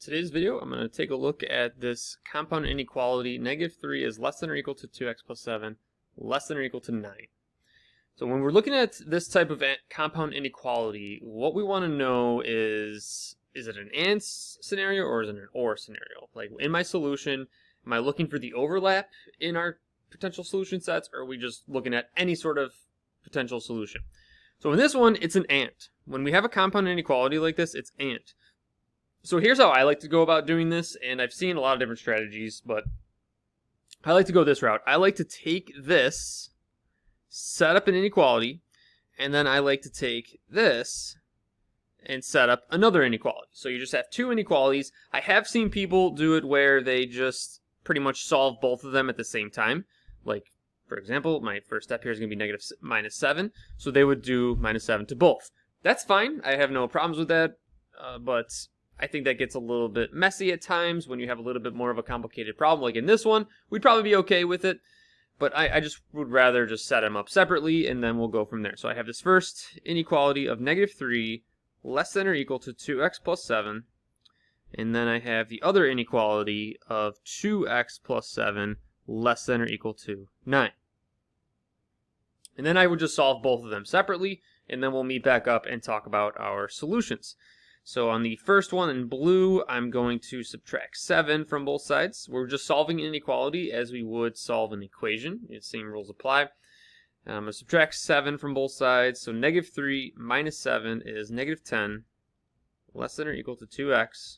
today's video, I'm going to take a look at this compound inequality. -3 is less than or equal to 2x plus 7, less than or equal to 9. So when we're looking at this type of compound inequality, what we want to know is it an AND scenario or is it an OR scenario? Like in my solution, am I looking for the overlap in our potential solution sets, or are we just looking at any sort of potential solution? So in this one, it's an AND. When we have a compound inequality like this, it's AND. So here's how I like to go about doing this, and I've seen a lot of different strategies, but I like to go this route. I like to take this, set up an inequality, and then I like to take this and set up another inequality. So you just have two inequalities. I have seen people do it where they just pretty much solve both of them at the same time. Like, for example, my first step here is going to be -7, so they would do -7 to both. That's fine. I have no problems with that, but I think that gets a little bit messy at times when you have a little bit more of a complicated problem. Like in this one, we'd probably be okay with it, but I just would rather just set them up separately, and then we'll go from there. So I have this first inequality of -3 less than or equal to 2x plus 7, and then I have the other inequality of 2x plus 7 less than or equal to 9. And then I would just solve both of them separately, and then we'll meet back up and talk about our solutions. So on the first one in blue, I'm going to subtract 7 from both sides. We're just solving an inequality as we would solve an equation. The same rules apply. I'm going to subtract 7 from both sides. So -3 minus 7 is -10, less than or equal to 2x.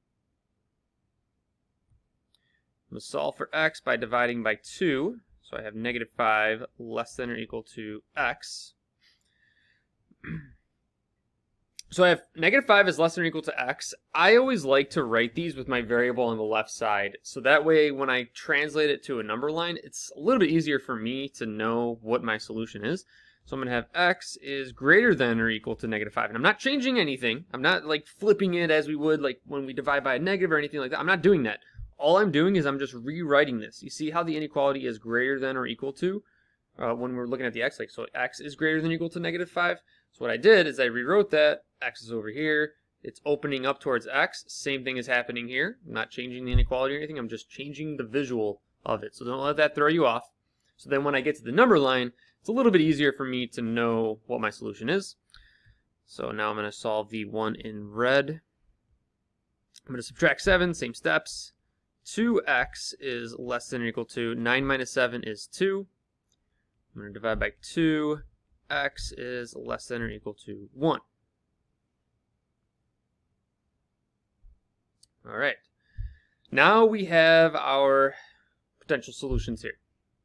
I'm going to solve for x by dividing by 2. So I have -5 less than or equal to x. So I have -5 is less than or equal to x. I always like to write these with my variable on the left side. So that way when I translate it to a number line, it's a little bit easier for me to know what my solution is. So I'm going to have x is greater than or equal to -5. And I'm not changing anything. I'm not like flipping it as we would like when we divide by a negative or anything like that. I'm not doing that. All I'm doing is I'm just rewriting this. You see how the inequality is greater than or equal to when we're looking at the x. Like, so x is greater than or equal to -5. So what I did is I rewrote that. X is over here. It's opening up towards x. Same thing is happening here. I'm not changing the inequality or anything. I'm just changing the visual of it. So don't let that throw you off. So then when I get to the number line, it's a little bit easier for me to know what my solution is. So now I'm going to solve the one in red. I'm going to subtract 7, same steps. 2x is less than or equal to 9 minus 7 is 2. I'm going to divide by 2. X is less than or equal to 1. All right. Now we have our potential solutions here.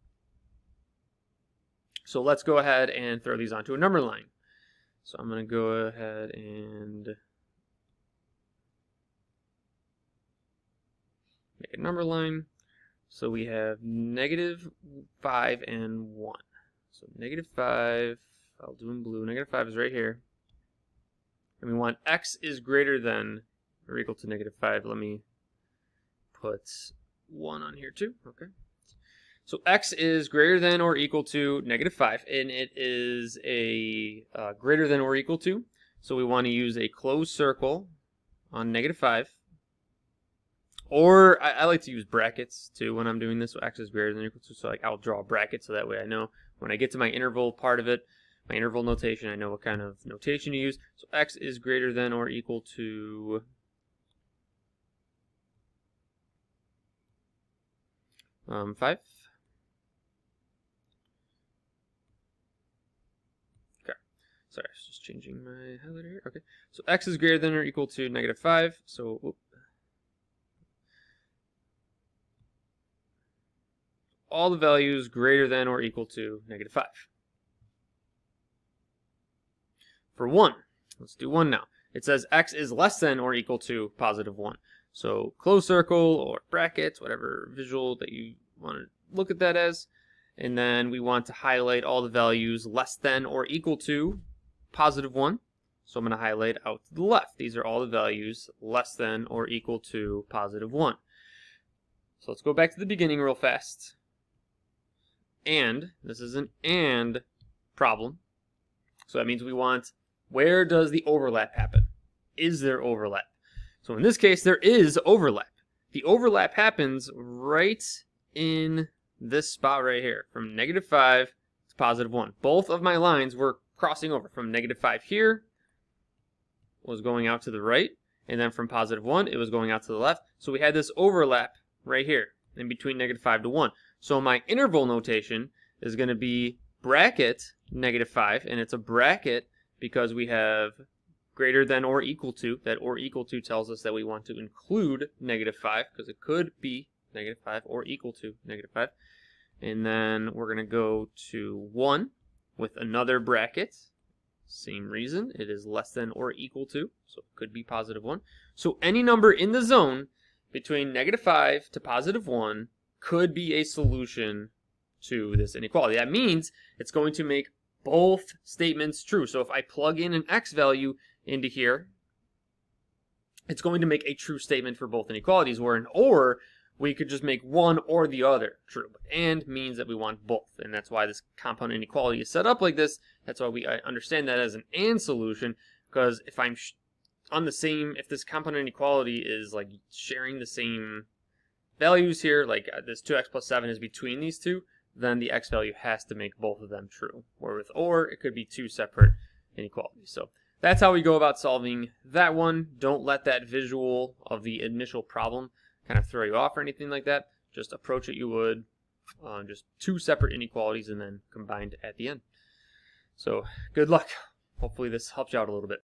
So let's go ahead and throw these onto a number line. So I'm going to go ahead and make a number line. So we have -5 and 1. So -5, I'll do in blue. -5 is right here. And we want x is greater than or equal to -5. Let me put 1 on here too. Okay. So x is greater than or equal to -5, and it is a greater than or equal to. So we want to use a closed circle on -5. Or I like to use brackets too when I'm doing this. So x is greater than or equal to. So like I'll draw a bracket so that way I know when I get to my interval part of it, my interval notation, I know what kind of notation to use. So x is greater than or equal to 5. Okay. Sorry, I was just changing my highlighter here. Okay. So x is greater than or equal to -5. So whoop. All the values greater than or equal to -5. For 1, let's do 1 now. It says x is less than or equal to +1. So closed circle or brackets, whatever visual that you want to look at that as. And then we want to highlight all the values less than or equal to +1. So I'm going to highlight out to the left. These are all the values less than or equal to +1. So let's go back to the beginning real fast. And this is an AND problem. So that means we want, where does the overlap happen? Is there overlap? So in this case, there is overlap. The overlap happens right in this spot right here, from -5 to +1. Both of my lines were crossing over. From -5 here was going out to the right, and then from +1 it was going out to the left. So we had this overlap right here in between -5 to 1. So my interval notation is going to be bracket -5, and it's a bracket because we have greater than or equal to. That or equal to tells us that we want to include -5 because it could be -5 or equal to -5. And then we're going to go to 1 with another bracket. Same reason, it is less than or equal to, so it could be +1. So any number in the zone between -5 to +1 could be a solution to this inequality. That means it's going to make both statements true. So if I plug in an x value into here, it's going to make a true statement for both inequalities, where an or, we could just make one or the other true. But and means that we want both, and that's why this compound inequality is set up like this. That's why I understand that as an and solution, because if I'm on the same, if this compound inequality is like sharing the same values here, like this 2x plus 7 is between these two, then the x value has to make both of them true. Or with or, it could be two separate inequalities. So that's how we go about solving that one. Don't let that visual of the initial problem kind of throw you off or anything like that. Just approach it you would just two separate inequalities and then combined at the end. So good luck. Hopefully this helps you out a little bit.